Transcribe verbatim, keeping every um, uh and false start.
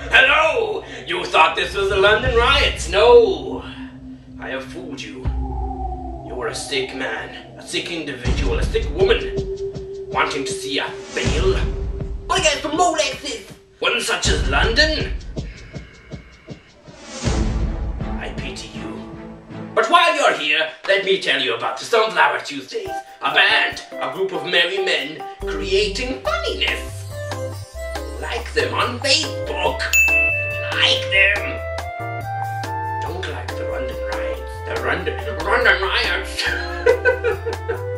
Hello! You thought this was the London riots? No! I have fooled you. You are a sick man, a sick individual, a sick woman, wanting to see a fail. I got some Rolexes! One such as London? I pity you. But while you're here, let me tell you about the Sunflower Tuesdays, a band, a group of merry men creating funniness. Like them on Facebook. Like them. Don't like the London riots. The London, London riots.